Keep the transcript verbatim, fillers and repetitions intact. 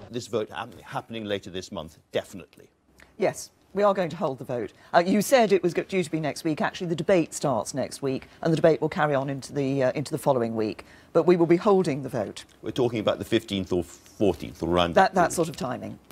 This vote happening later this month, definitely. Yes. We are going to hold the vote. Uh, you said it was due to be next week. Actually, the debate starts next week, and the debate will carry on into the uh, into the following week. But we will be holding the vote. We're talking about the fifteenth or fourteenth, or around that, that, that sort of timing.